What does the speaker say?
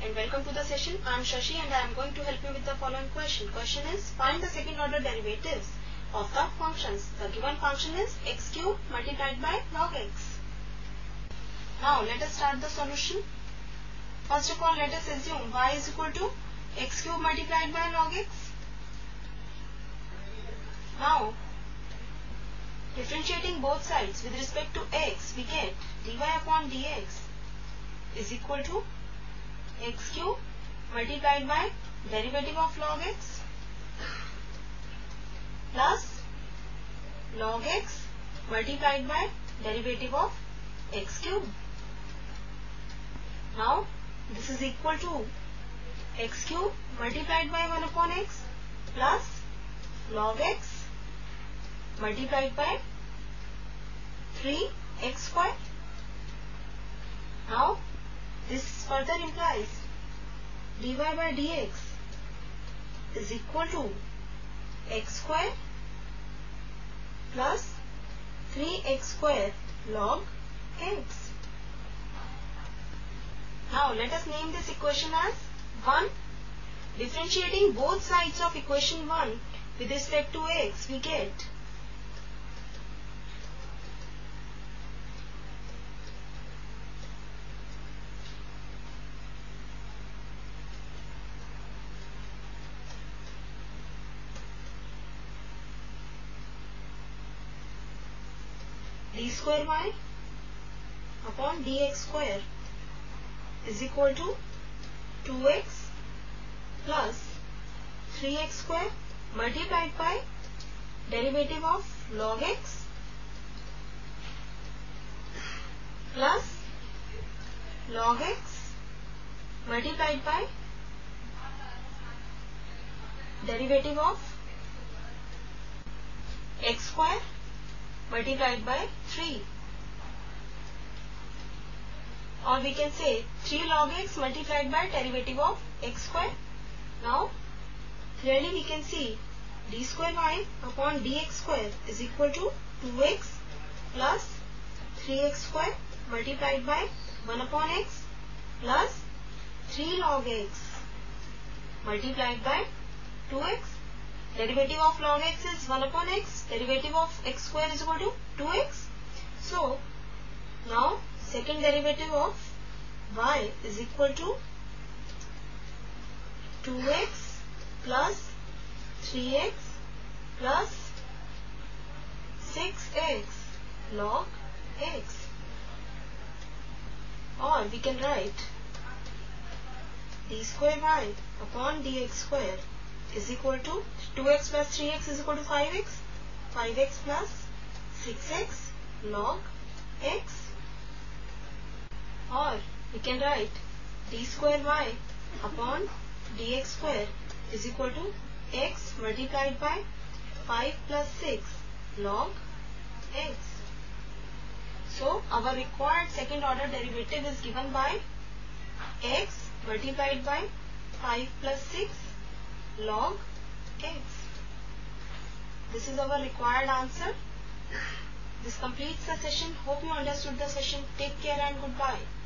and welcome to the session. I am Shashi and I am going to help you with the following question. Question is, find the second order derivatives of the functions. The given function is x cube multiplied by log x. Now let us start the solution. First of all, let us assume y is equal to x cube multiplied by log x. Now, differentiating both sides with respect to x, we get dy upon dx is equal to x cube multiplied by derivative of log x plus log x multiplied by derivative of x cube. Now, this is equal to x cube multiplied by 1 upon x plus log x multiplied by 3x square. Now, this further implies dy by dx is equal to x square plus 3x square log x. Now, let us name this equation as 1. Differentiating both sides of equation 1 with respect to x, we get d square y upon dx square is equal to 2x plus 3x square multiplied by derivative of log x plus log x multiplied by derivative of x square multiplied by 3, or we can say 3 log x multiplied by derivative of x square. Now, clearly we can see d square y upon dx square is equal to 2x plus 3x square multiplied by 1 upon x plus 3 log x multiplied by 2x. Derivative of log x is 1 upon x. Derivative of x square is equal to 2x. So, now second derivative of y is equal to 2x plus 3x plus 6x log x. Or we can write d square y upon dx square is equal to 2x plus 3x is equal to 5x, 5x plus 6x log x. Or we can write d square y upon dx square is equal to x multiplied by 5 plus 6 log x. So, our required second order derivative is given by x multiplied by 5 plus 6 log x. This is our required answer. This completes the session. Hope you understood the session. Take care and goodbye.